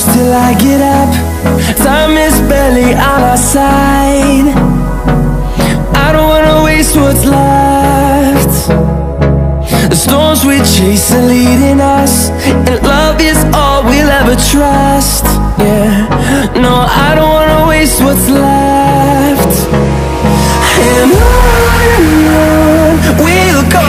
close till I get up. Time is barely on our side. I don't wanna waste what's left. The storms we chase are leading us, and love is all we'll ever trust. Yeah, no, I don't wanna waste what's left. And on we'll go,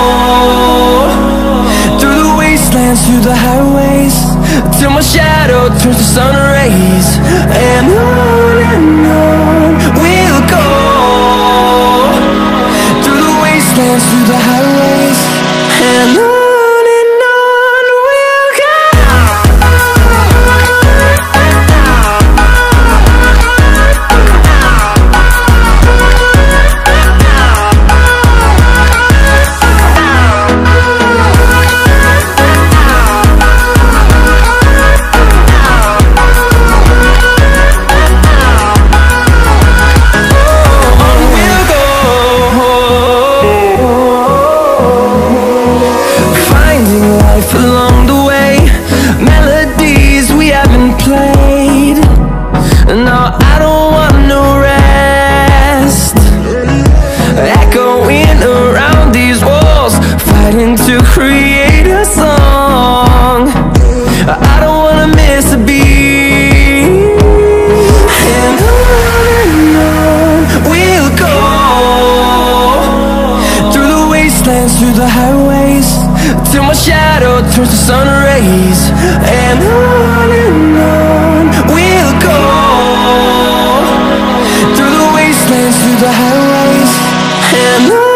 through the wastelands, through the highways, till my shadow turns to sun rays. And on we'll go, through the wastelands, through the highways, and on. Along the way, melodies we haven't played. No, I don't want no rest. Echoing around these walls, fighting to create a song. I don't wanna miss a beat. And on we'll go, through the wastelands, through the highways, till my shadow turns to sun rays. And on we'll go, through the wastelands, through the highways, and on.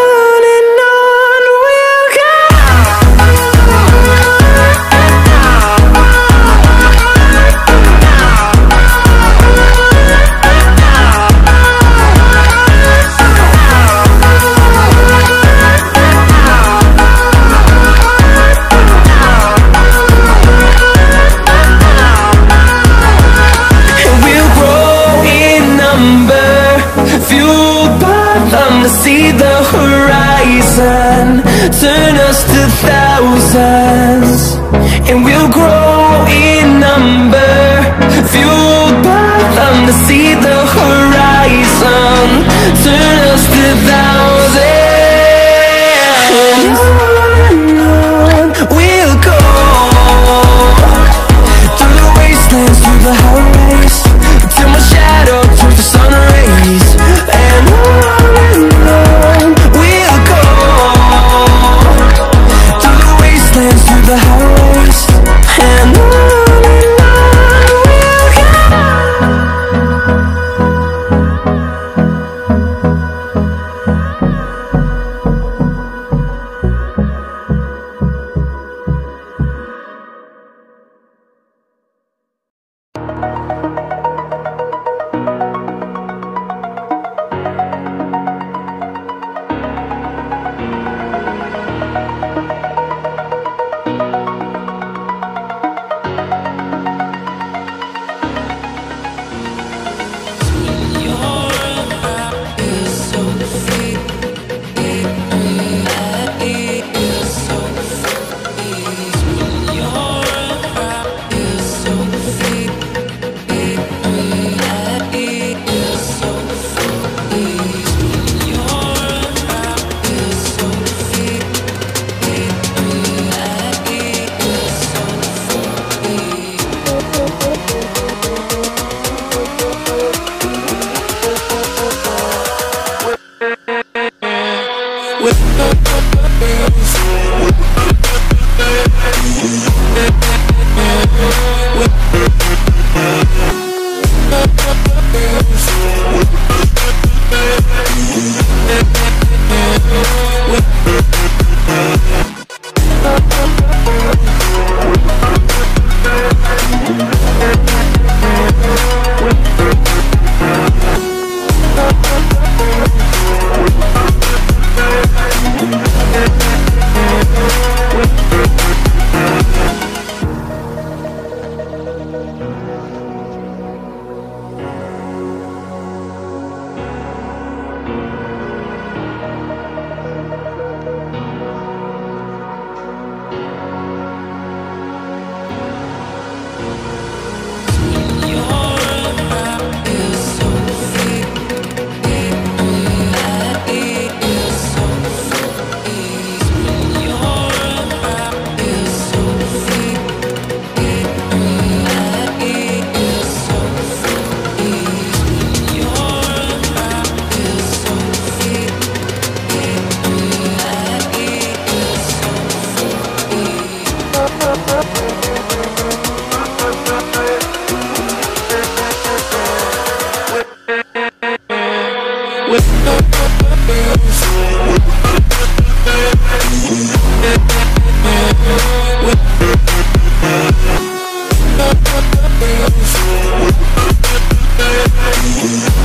See the horizon turn us to thousands, and we'll grow in number, fueled by them to see the horizon turn us to thousands. And on we'll go, through the wastelands, through the highways, till my shadow turns to sun rays. And on we'll go, through the wastelands, through the highways, and on we'll go. again.